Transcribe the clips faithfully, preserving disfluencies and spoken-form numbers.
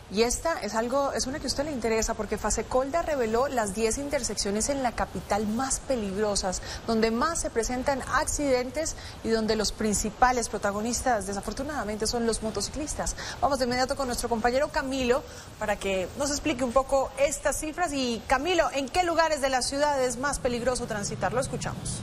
Y esta es algo, es una que a usted le interesa porque Fasecolda reveló las diez intersecciones en la capital más peligrosas, donde más se presentan accidentes y donde los principales protagonistas desafortunadamente son los motociclistas. Vamos de inmediato con nuestro compañero Camilo para que nos explique un poco estas cifras. Y Camilo, ¿en qué lugares de la ciudad es más peligroso transitar? Lo escuchamos.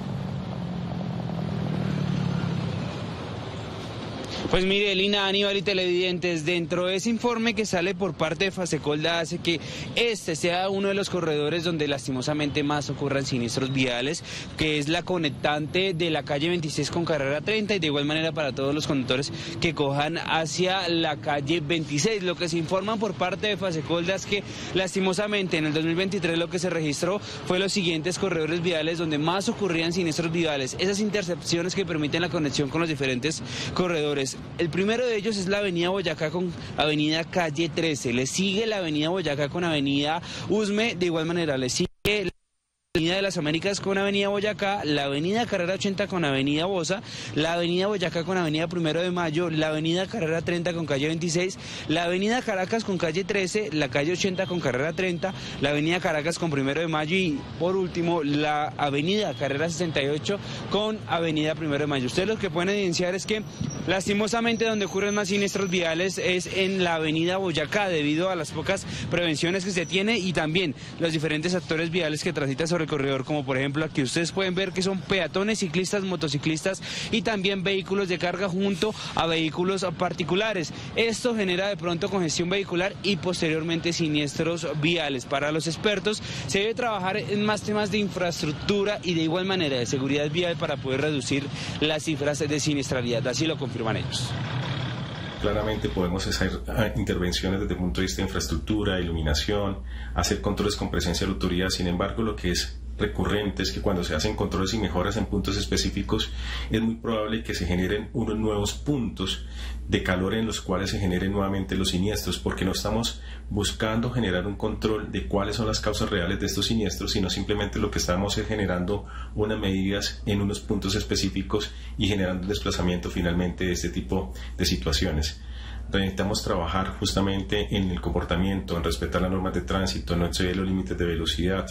Pues mire, Lina, Aníbal y televidentes, dentro de ese informe que sale por parte de Fasecolda hace que este sea uno de los corredores donde lastimosamente más ocurran siniestros viales, que es la conectante de la calle veintiséis con carrera treinta, y de igual manera para todos los conductores que cojan hacia la calle veintiséis. Lo que se informa por parte de Fasecolda es que lastimosamente en el dos mil veintitrés lo que se registró fue los siguientes corredores viales donde más ocurrían siniestros viales, esas intercepciones que permiten la conexión con los diferentes corredores. El primero de ellos es la avenida Boyacá con avenida calle trece, le sigue la avenida Boyacá con avenida Usme, de igual manera le sigue la avenida de las Américas con avenida Boyacá, la avenida Carrera ochenta con avenida Bosa, la avenida Boyacá con avenida Primero de Mayo, la avenida Carrera treinta con calle veintiséis, la avenida Caracas con calle trece, la calle ochenta con carrera treinta, la avenida Caracas con Primero de Mayo y por último la avenida Carrera sesenta y ocho con avenida Primero de Mayo. Ustedes lo que pueden evidenciar es que lastimosamente donde ocurren más siniestros viales es en la avenida Boyacá debido a las pocas prevenciones que se tiene y también los diferentes actores viales que transitan sobre el corredor, como por ejemplo aquí ustedes pueden ver que son peatones, ciclistas, motociclistas y también vehículos de carga junto a vehículos particulares. Esto genera de pronto congestión vehicular y posteriormente siniestros viales. Para los expertos se debe trabajar en más temas de infraestructura y de igual manera de seguridad vial para poder reducir las cifras de siniestralidad, así lo confirman ellos. Claramente podemos hacer intervenciones desde el punto de vista de infraestructura, iluminación, hacer controles con presencia de la autoridad. Sin embargo, lo que es recurrente es que cuando se hacen controles y mejoras en puntos específicos, es muy probable que se generen unos nuevos puntos de calor en los cuales se generen nuevamente los siniestros, porque no estamos buscando generar un control de cuáles son las causas reales de estos siniestros, sino simplemente lo que estamos es generando unas medidas en unos puntos específicos y generando un desplazamiento finalmente de este tipo de situaciones. Necesitamos trabajar justamente en el comportamiento, en respetar las normas de tránsito, no exceder los límites de velocidad.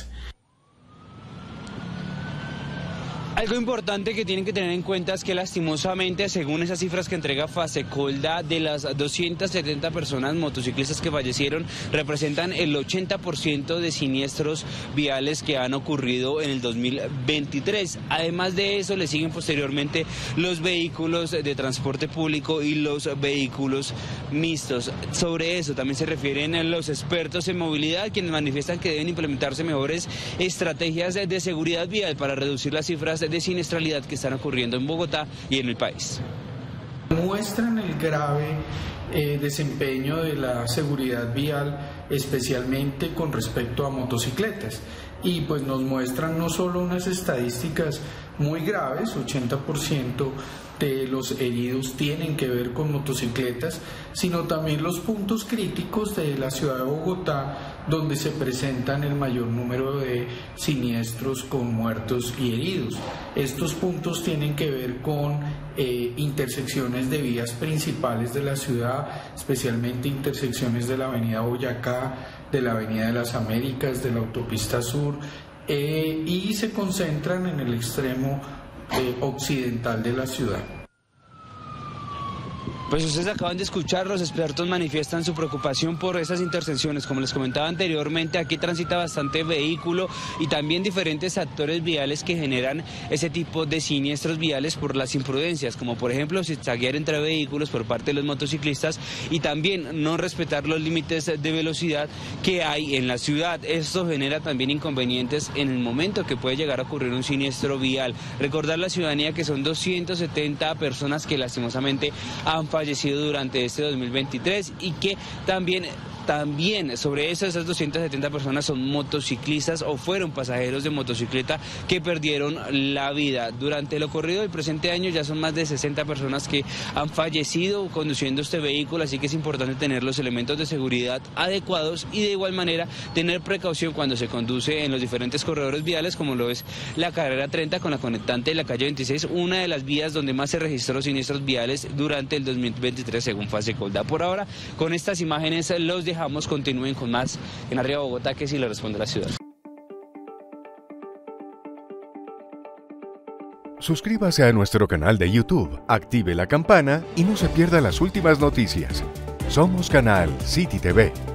Algo importante que tienen que tener en cuenta es que lastimosamente, según esas cifras que entrega Fasecolda, de las doscientas setenta personas motociclistas que fallecieron, representan el ochenta por ciento de siniestros viales que han ocurrido en el dos mil veintitrés. Además de eso, le siguen posteriormente los vehículos de transporte público y los vehículos mixtos. Sobre eso también se refieren los expertos en movilidad, quienes manifiestan que deben implementarse mejores estrategias de seguridad vial para reducir las cifras de siniestralidad que están ocurriendo en Bogotá y en el país. Muestran el grave eh, desempeño de la seguridad vial, especialmente con respecto a motocicletas, y pues nos muestran no solo unas estadísticas muy graves, ochenta por ciento de los heridos tienen que ver con motocicletas, sino también los puntos críticos de la ciudad de Bogotá, donde se presentan el mayor número de siniestros con muertos y heridos. Estos puntos tienen que ver con eh, intersecciones de vías principales de la ciudad, especialmente intersecciones de la avenida Boyacá, de la avenida de las Américas, de la autopista sur, eh, y se concentran en el extremo eh, occidental de la ciudad. Pues ustedes acaban de escuchar, los expertos manifiestan su preocupación por esas intersecciones. Como les comentaba anteriormente, aquí transita bastante vehículo y también diferentes actores viales que generan ese tipo de siniestros viales por las imprudencias, como por ejemplo zigzaguear entre vehículos por parte de los motociclistas y también no respetar los límites de velocidad que hay en la ciudad. Esto genera también inconvenientes en el momento que puede llegar a ocurrir un siniestro vial. Recordar a la ciudadanía que son doscientas setenta personas que lastimosamente han fallecido durante este dos mil veintitrés y que también también sobre eso, esas doscientas setenta personas son motociclistas o fueron pasajeros de motocicleta que perdieron la vida. Durante lo corrido del presente año ya son más de sesenta personas que han fallecido conduciendo este vehículo, así que es importante tener los elementos de seguridad adecuados y de igual manera tener precaución cuando se conduce en los diferentes corredores viales, como lo es la carrera treinta con la conectante de la calle veintiséis, una de las vías donde más se registró siniestros viales durante el dos mil veintitrés según Fasecolda. Por ahora, con estas imágenes los dejamos, continúen con más en Arriba Bogotá, que sí le responde la ciudad. Suscríbase a nuestro canal de YouTube, active la campana y no se pierda las últimas noticias. Somos Canal City T V.